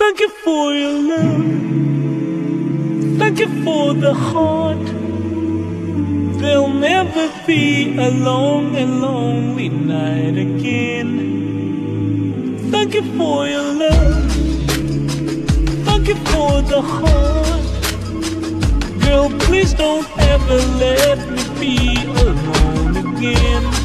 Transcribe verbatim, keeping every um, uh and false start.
Thank you for your love. Thank you for the heart. There'll never be a long and lonely night again. Thank you for your love. Thank you for the heart. Girl, please don't ever let me be alone again.